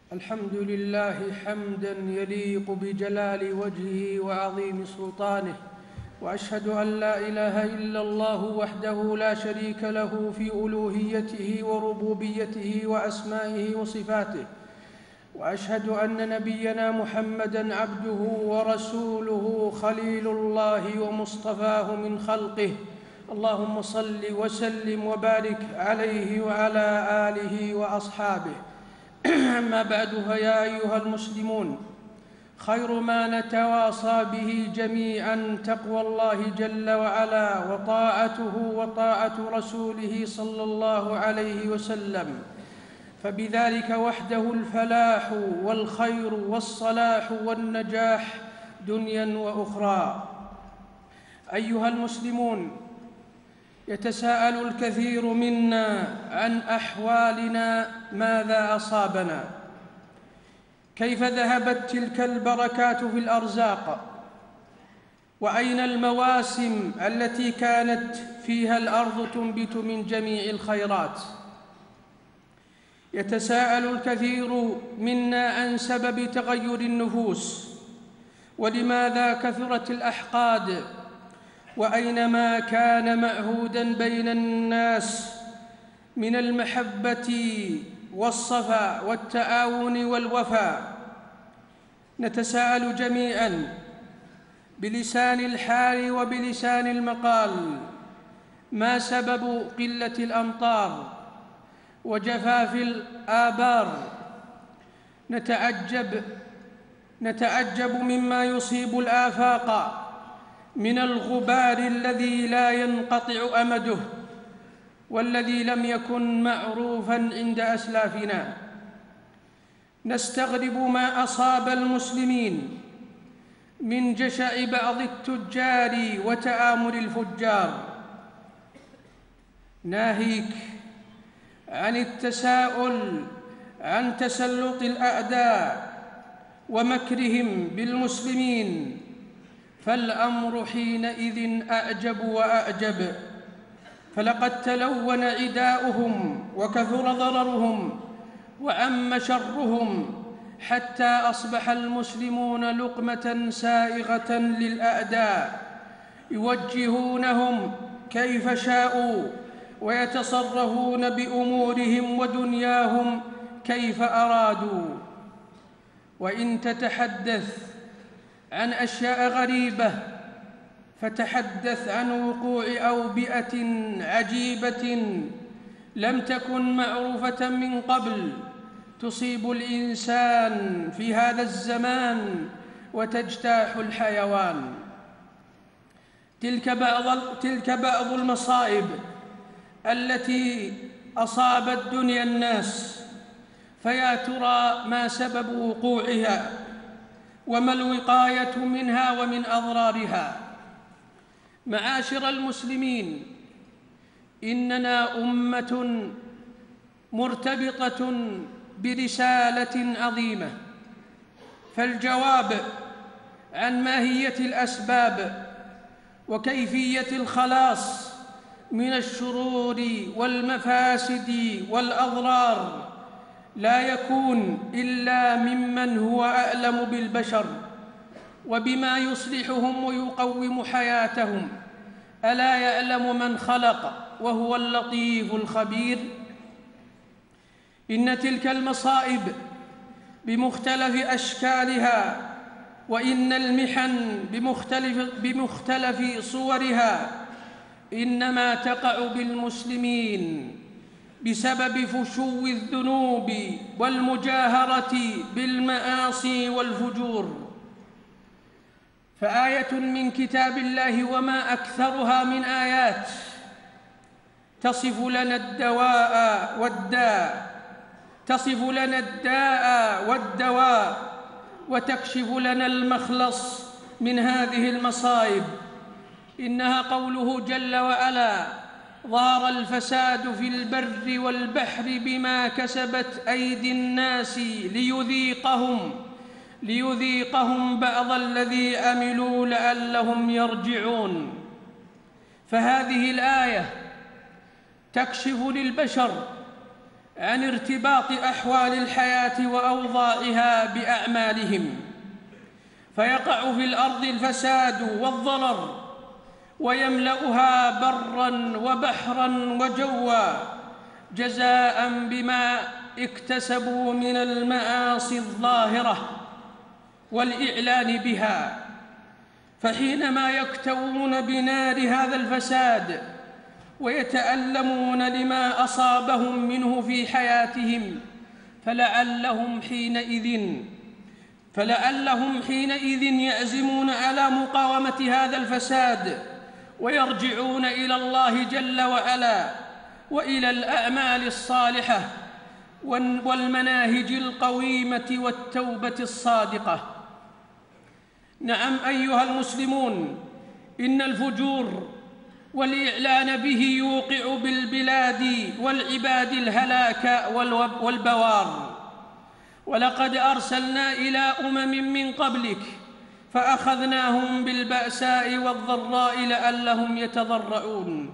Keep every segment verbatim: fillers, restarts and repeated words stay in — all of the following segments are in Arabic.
الحمد لله حمداً يليق بجلال وجهه وعظيم سلطانه، وأشهد أن لا إله إلا الله وحده لا شريك له في ألوهيته وربوبيته وأسمائه وصفاته، وأشهد أن نبينا محمداً عبده ورسوله خليل الله ومصطفاه من خلقه. اللهم صل وسلم وبارك عليه وعلى آله وأصحابه. أما بعد، فيا أيها المسلمون، خير ما نتواصى به جميعاً تقوى الله جل وعلا وطاعته وطاعة رسوله صلى الله عليه وسلم، فبذلك وحده الفلاح والخير والصلاح والنجاح دنيا وأخرى. أيها المسلمون، يتساءل الكثير منا عن أحوالنا، ماذا أصابنا؟ كيف ذهبت تلك البركات في الأرزاق؟ وأين المواسم التي كانت فيها الأرض تنبت من جميع الخيرات؟ يتساءل الكثير منا عن سبب تغير النفوس، ولماذا كثرت الأحقاد؟ وأين ما كان معهوداً بين الناس من المحبة والصفا والتعاون والوفاء؟ نتساءل جميعاً بلسان الحال وبلسان المقال: ما سبب قلة الأمطار وجفاف الآبار؟ نتعجب نتعجب مما يصيب الآفاق من الغبار الذي لا ينقطع أمده، والذي لم يكن معروفاً عند أسلافنا. نستغرب ما أصاب المسلمين من جشع بعض التجار وتآمر الفجار. ناهيك عن التساؤل عن تسلط الأعداء ومكرهم بالمسلمين، فالأمر حينئذ أعجب وأعجب، فلقد تلون عداؤهم وكثر ضررهم وعم شرهم، حتى أصبح المسلمون لقمة سائغة للأعداء، يوجهونهم كيف شاءوا ويتصرفون بأمورهم ودنياهم كيف أرادوا. وإن تتحدث عن أشياء غريبة فتحدث عن وقوع أوبئة عجيبة لم تكن معروفة من قبل تصيب الإنسان في هذا الزمان وتجتاح الحيوان. تلك بعض, تلك بعض المصائب التي أصابت دنيا الناس، فيا ترى ما سبب وقوعها؟ وما الوقاية منها ومن أضرارها؟ معاشر المسلمين، إننا أمة مرتبطة برسالة عظيمة، فالجواب عن ماهية الأسباب وكيفية الخلاص من الشرور والمفاسد والأضرار لا يكون إلا ممن هو أعلم بالبشر وبما يصلحهم ويقوم حياتهم. ألا يعلم من خلق وهو اللطيف الخبير؟ إن تلك المصائب بمختلف أشكالها، وإن المحن بمختلف, بمختلف صورها إنما تقع بالمسلمين بسبب فشو الذنوب والمجاهرة بالمعاصي والفجور. فآية من كتاب الله وما أكثرها من آيات تصف لنا الدواء والداء تصف لنا الداء والدواء وتكشف لنا المخلص من هذه المصائب. إنها قوله جل وعلا: ظهر الفساد في البر والبحر بما كسبت أيدي الناس ليذيقهم ليذيقهم بعض الذي عملوا لعلهم يرجعون. فهذه الآية تكشف للبشر عن ارتباط أحوال الحياة وأوضاعها بأعمالهم، فيقع في الأرض الفساد والضرر ويملأها برا وبحرا وجوا جزاء بما اكتسبوا من المعاصي الظاهرة والإعلان بها. فحينما يكتوون بنار هذا الفساد ويتألمون لما أصابهم منه في حياتهم فلعلهم حينئذ فلعلهم حينئذ يعزمون على مقاومة هذا الفساد ويرجعون إلى الله جل وعلا وإلى الأعمال الصالحة والمناهج القويمة والتوبة الصادقة. نعم أيها المسلمون، إن الفجور والإعلان به يوقع بالبلاد والعباد الهلاك والبوار، ولقد أرسلنا إلى أمم من قبلك فأخذناهم بالبأساء والضراء لعلهم يتضرعون.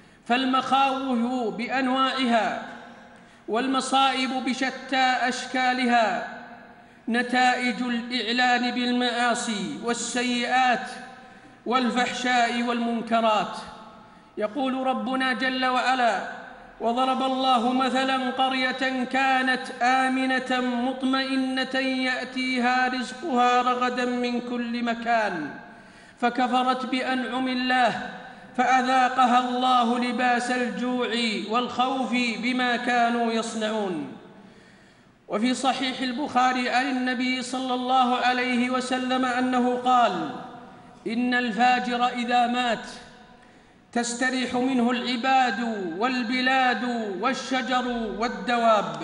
فالمخاوف بأنواعها والمصائب بشتى أشكالها نتائج الإعلان بالمعاصي والسيئات والفحشاء والمنكرات. يقول ربنا جل وعلا: وضرب الله مثلا قرية كانت آمنة مطمئنة يأتيها رزقها رغدا من كل مكان فكفرت بأنعم الله فأذاقها الله لباس الجوع والخوف بما كانوا يصنعون. وفي صحيح البخاري عن النبي صلى الله عليه وسلم أنه قال: إن الفاجر إذا مات تستريح منه العباد والبلاد والشجر والدواب.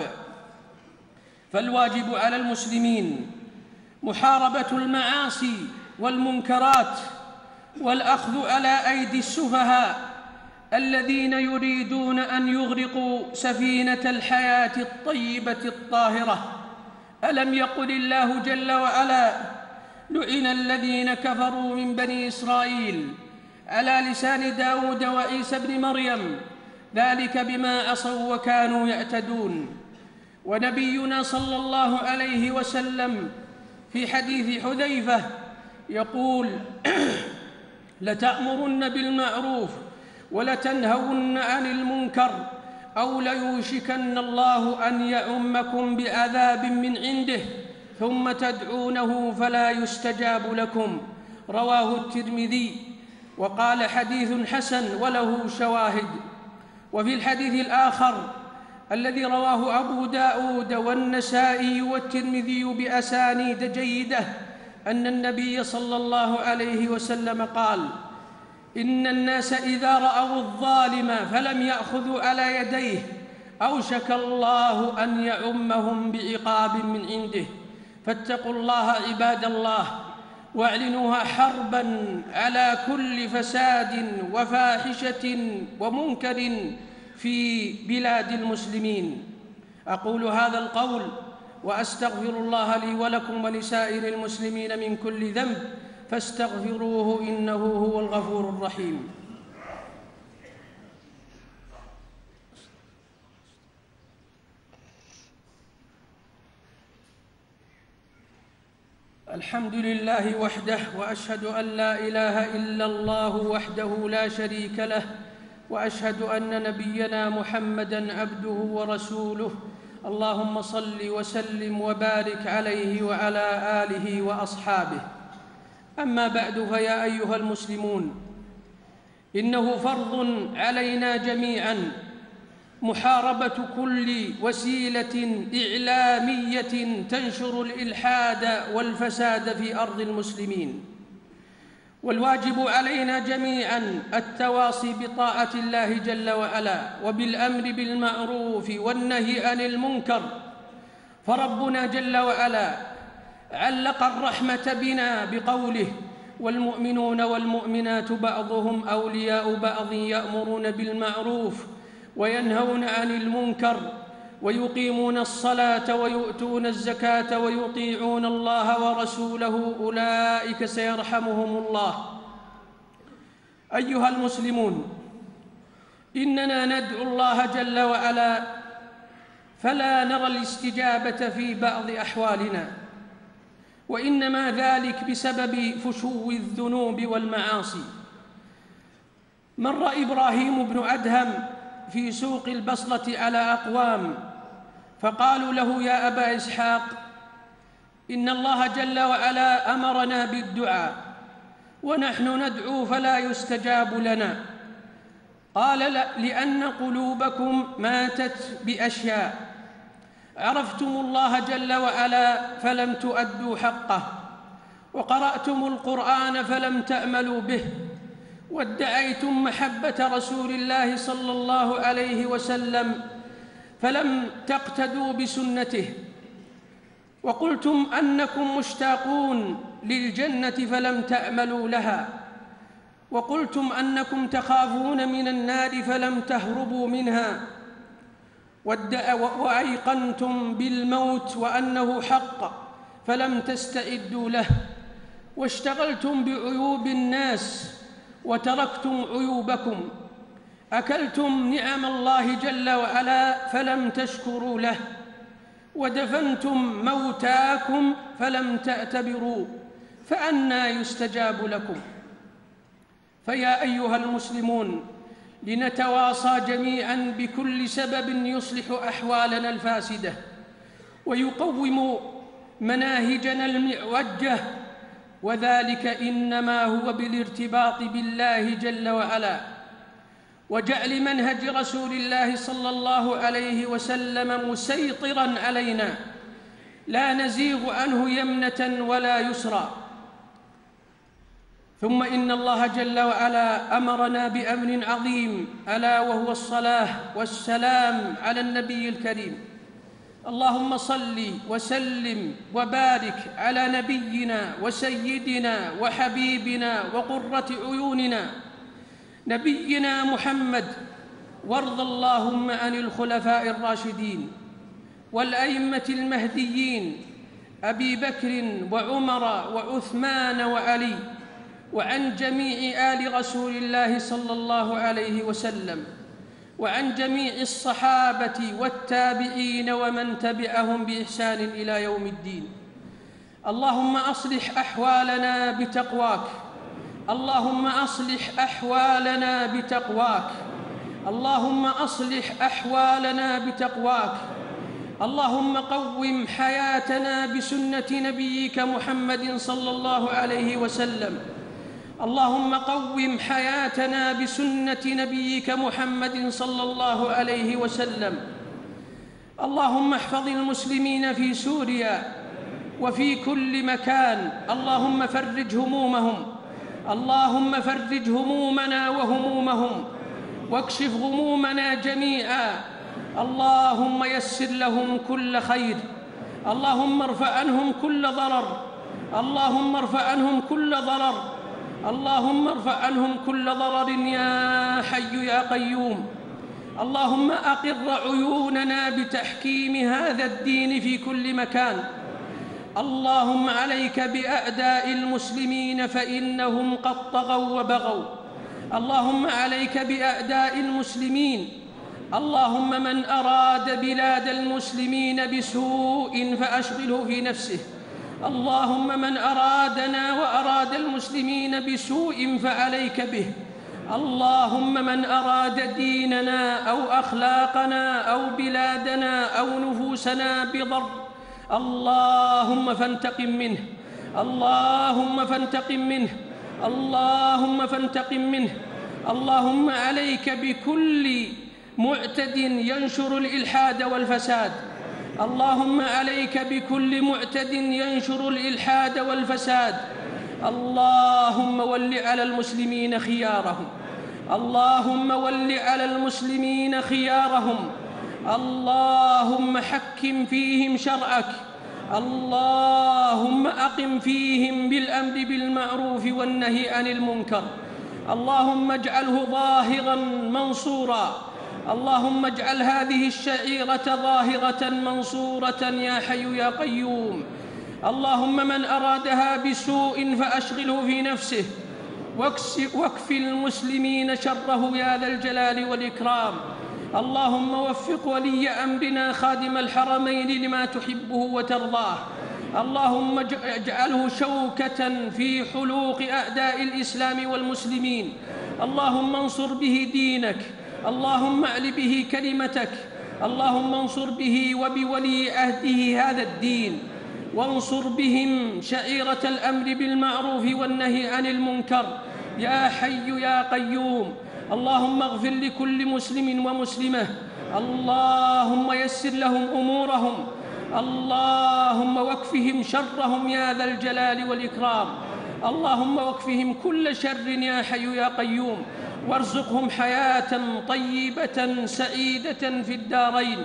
فالواجب على المسلمين محاربة المعاصي والمنكرات والأخذ على أيدي السفهاء الذين يريدون أن يغرقوا سفينة الحياة الطيبة الطاهرة. ألم يقل الله جل وعلا: لعن الذين كفروا من بني إسرائيل على لسان داود وعيسى بن مريم ذلك بما عصوا وكانوا يعتدون. ونبينا صلى الله عليه وسلم في حديث حذيفة يقول: لتأمرن بالمعروف ولتنهون عن المنكر أو ليوشكن الله أن يعمكم بعذاب من عنده ثم تدعونه فلا يستجاب لكم. رواه الترمذي وقال: حديث حسن وله شواهد. وفي الحديث الآخر الذي رواه أبو داود والنسائي والترمذي بأسانيد جيدة أن النبي صلى الله عليه وسلم قال: إن الناس إذا رأوا الظالم فلم يأخذوا على يديه أوشك الله أن يعمهم بعقاب من عنده. فاتقوا الله عباد الله واعلنوها حربا على كل فساد وفاحشة ومنكر في بلاد المسلمين. أقول هذا القول وأستغفر الله لي ولكم ولسائر المسلمين من كل ذنب فاستغفروه إنه هو الغفور الرحيم. الحمد لله وحده، وأشهد أن لا إله إلا الله وحده لا شريك له، وأشهد أن نبينا محمدًا عبده ورسوله. اللهم صل وسلم وبارك عليه وعلى آله وأصحابه. أما بعد، فيا أيها المسلمون، إنه فرض علينا جميعاً محاربة كل وسيلة إعلامية تنشر الإلحاد والفساد في أرض المسلمين، والواجب علينا جميعاً التواصي بطاعة الله جل وعلا وبالأمر بالمعروف والنهي عن المنكر. فربنا جل وعلا علق الرحمة بنا بقوله: والمؤمنون والمؤمنات بعضهم أولياء بعض يأمرون بالمعروف وينهون عن المنكر ويقيمون الصلاة ويؤتون الزكاة ويطيعون الله ورسوله أولئك سيرحمهم الله. أيها المسلمون، إننا ندعو الله جل وعلا فلا نرى الاستجابة في بعض أحوالنا، وإنما ذلك بسبب فشو الذنوب والمعاصي. مر إبراهيم بن أدهم في سوق البصرة على أقوام فقالوا له: يا أبا إسحاق، إن الله جل وعلا أمرنا بالدعاء ونحن ندعو فلا يستجاب لنا. قال: لا، لأن قلوبكم ماتت بأشياء، عرفتم الله جل وعلا فلم تؤدوا حقه، وقرأتم القرآن فلم تأملوا به، وادعيتم محبة رسول الله صلى الله عليه وسلم فلم تقتدوا بسنته، وقلتم أنكم مشتاقون للجنة فلم تأملوا لها، وقلتم أنكم تخافون من النار فلم تهربوا منها، وأيقنتم بالموت وأنه حق فلم تستعدوا له، واشتغلتم بعيوب الناس وتركتم عيوبكم، أكلتم نعم الله جل وعلا فلم تشكروا له، ودفنتم موتاكم فلم تعتبروا، فأنى يستجاب لكم؟ فيا أيها المسلمون، لنتواصى جميعاً بكل سبب يصلح أحوالنا الفاسدة ويقوم مناهجنا المعوجة، وذلك إنما هو بالارتباط بالله جل وعلا، وجعل منهج رسول الله صلى الله عليه وسلم مسيطراً علينا، لا نزيغ عنه يمنة ولا يسرى. ثم إن الله جل وعلا أمرنا بأمر عظيم، ألا وهو الصلاة والسلام على النبي الكريم. اللهم صل وسلم وبارك على نبينا وسيدنا وحبيبنا وقرة عيوننا نبينا محمد، وارض اللهم عن الخلفاء الراشدين والأئمة المهديين أبي بكر وعمر وعثمان وعلي، وعن جميع آل رسول الله صلى الله عليه وسلم، وعن جميع الصحابة والتابعين ومن تبعهم بإحسان إلى يوم الدين. اللهم أصلح أحوالنا بتقواك، اللهم أصلح أحوالنا بتقواك، اللهم أصلح أحوالنا بتقواك. اللهم قوم حياتنا بسنة نبيك محمد صلى الله عليه وسلم، اللهم قوم حياتنا بسنة نبيك محمد صلى الله عليه وسلم. اللهم احفظ المسلمين في سوريا وفي كل مكان، اللهم فرج همومهم، اللهم فرج همومنا وهمومهم، واكشف غمومنا جميعا. اللهم يسر لهم كل خير، اللهم ارفع عنهم كل ضرر، اللهم ارفع عنهم كل ضرر، اللهم ارفع عنهم كل ضرر يا حي يا قيوم. اللهم أقر عيوننا بتحكيم هذا الدين في كل مكان. اللهم عليك بأعداء المسلمين فإنهم قد طغوا وبغوا، اللهم عليك بأعداء المسلمين. اللهم من أراد بلاد المسلمين بسوء فأشغله في نفسه، اللهم من أرادنا وأراد المسلمين بسوء فعليك به. اللهم من أراد ديننا أو أخلاقنا أو بلادنا أو نفوسنا بضر، اللهم فانتقم منه، اللهم فانتقم منه، اللهم فانتقم منه. اللهم عليك بكل معتد ينشر الإلحاد والفساد، اللهم عليك بكل معتد ينشر الإلحاد والفساد. اللهم ول على المسلمين خيارهم، اللهم ول على المسلمين خيارهم، اللهم حكم فيهم شرعك، اللهم أقم فيهم بالأمر بالمعروف والنهي عن المنكر. اللهم اجعله ظاهراً منصوراً، اللهم اجعل هذه الشعيرة ظاهرة منصورة يا حي يا قيوم. اللهم من أرادها بسوء فأشغله في نفسه، واكف المسلمين شره يا ذا الجلال والإكرام. اللهم وفق ولي أمرنا خادم الحرمين لما تحبه وترضاه. اللهم اجعله شوكة في حلوق أعداء الإسلام والمسلمين. اللهم انصر به دينك، اللهم أعل به كلمتك، اللهم انصر به وبولي عهده هذا الدين، وانصر بهم شعيرة الأمر بالمعروف والنهي عن المنكر يا حي يا قيوم. اللهم اغفر لكل مسلم ومسلمة، اللهم يسر لهم أمورهم، اللهم واكفهم شرهم يا ذا الجلال والإكرام. اللهم واكفهم كل شر يا حي يا قيوم، وارزقهم حياة طيبة سعيدة في الدارين.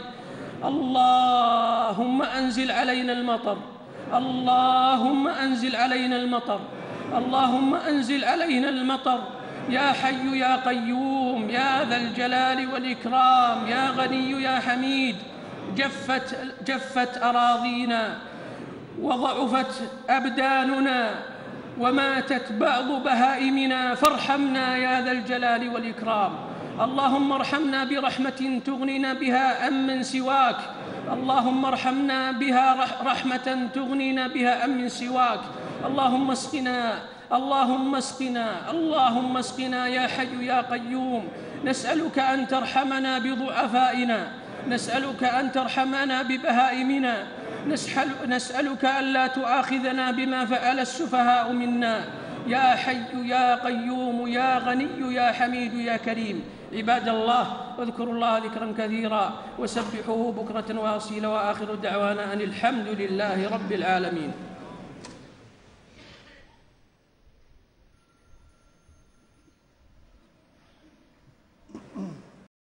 اللهم أنزل علينا المطر، اللهم أنزل علينا المطر، اللهم أنزل علينا المطر يا حي يا قيوم يا ذا الجلال والإكرام يا غني يا حميد. جفت, جفت أراضينا وضعفت أبداننا وماتت بعض بهائمنا، فارحمنا يا ذا الجلال والإكرام. اللهم ارحمنا برحمة تغنينا بها عن من سواك، اللهم ارحمنا بها رحمة تغنينا بها عن من سواك. اللهم اسقنا، اللهم اسقنا، اللهم اسقنا يا حي يا قيوم. نسألك أن ترحمنا بضعفائنا، نسألك أن ترحمنا ببهائمنا، نسألك ألا تؤاخذنا بما فعل السفهاء منا يا حي يا قيوم يا غني يا حميد يا كريم. عباد الله، اذكروا الله ذكرا كثيرا وسبحوه بكرة وأصيلا، وآخر دعوانا أن الحمد لله رب العالمين.